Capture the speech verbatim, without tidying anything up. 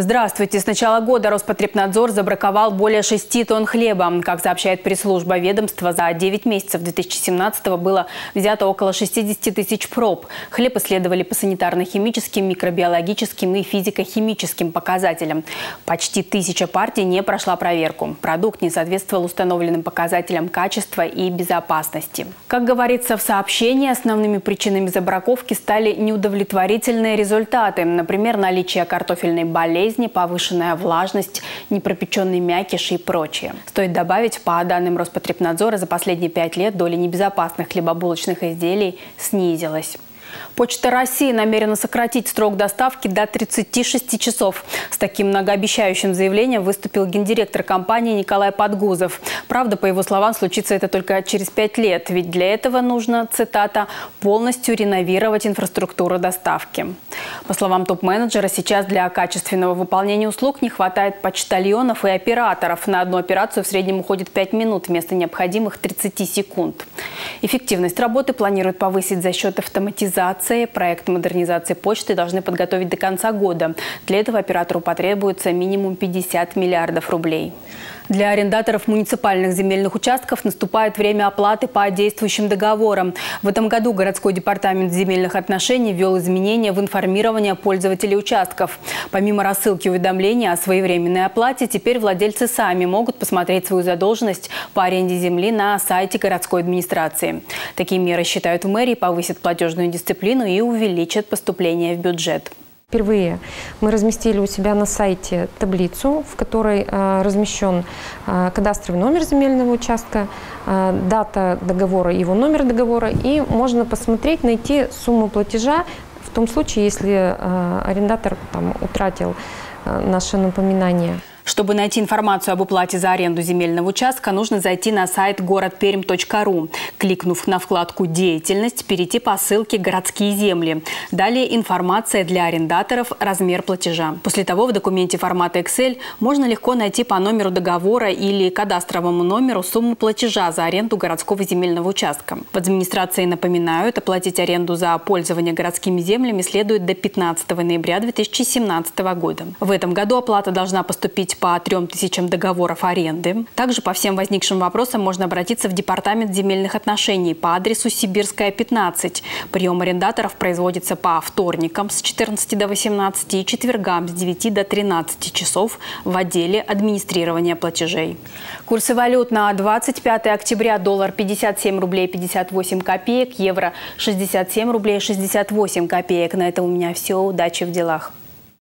Здравствуйте. С начала года Роспотребнадзор забраковал более шести тонн хлеба. Как сообщает пресс-служба ведомства, за девять месяцев две тысячи семнадцатого было взято около шестидесяти тысяч проб. Хлеб исследовали по санитарно-химическим, микробиологическим и физико-химическим показателям. Почти тысяча партий не прошла проверку. Продукт не соответствовал установленным показателям качества и безопасности. Как говорится в сообщении, основными причинами забраковки стали неудовлетворительные результаты. Например, наличие картофельной болезни, повышенная влажность, непропеченный мякиш и прочее. Стоит добавить, по данным Роспотребнадзора, за последние пять лет доля небезопасных хлебобулочных изделий снизилась. Почта России намерена сократить срок доставки до тридцати шести часов. С таким многообещающим заявлением выступил гендиректор компании Николай Подгузов. Правда, по его словам, случится это только через пять лет, ведь для этого нужно, цитата, «полностью реновировать инфраструктуру доставки». По словам топ-менеджера, сейчас для качественного выполнения услуг не хватает почтальонов и операторов. На одну операцию в среднем уходит пять минут вместо необходимых тридцати секунд. Эффективность работы планируют повысить за счет автоматизации. Проект модернизации почты должны подготовить до конца года. Для этого оператору потребуется минимум пятьдесят миллиардов рублей. Для арендаторов муниципальных земельных участков наступает время оплаты по действующим договорам. В этом году городской департамент земельных отношений ввел изменения в информирование пользователей участков. Помимо рассылки уведомления о своевременной оплате, теперь владельцы сами могут посмотреть свою задолженность по аренде земли на сайте городской администрации. Такие меры, считают в мэрии, повысят платежную дисциплину и увеличат поступление в бюджет. Впервые мы разместили у себя на сайте таблицу, в которой э, размещен э, кадастровый номер земельного участка, э, дата договора, его номер договора, и можно посмотреть, найти сумму платежа в том случае, если э, арендатор там, утратил э, наше напоминание. Чтобы найти информацию об уплате за аренду земельного участка, нужно зайти на сайт город пермь точка ру. Кликнув на вкладку «Деятельность», перейти по ссылке «Городские земли». Далее информация для арендаторов, размер платежа. После того в документе формата Excel можно легко найти по номеру договора или кадастровому номеру сумму платежа за аренду городского земельного участка. В администрации напоминают, оплатить аренду за пользование городскими землями следует до пятнадцатого ноября две тысячи семнадцатого года. В этом году оплата должна поступить по трем тысячам договоров аренды. Также по всем возникшим вопросам можно обратиться в Департамент земельных отношений по адресу Сибирская, пятнадцать. Прием арендаторов производится по вторникам с четырнадцати до восемнадцати и четвергам с девяти до тринадцати часов в отделе администрирования платежей. Курсы валют на двадцать пятое октября: доллар пятьдесят семь рублей пятьдесят восемь копеек, евро шестьдесят семь рублей шестьдесят восемь копеек. На этом у меня все. Удачи в делах.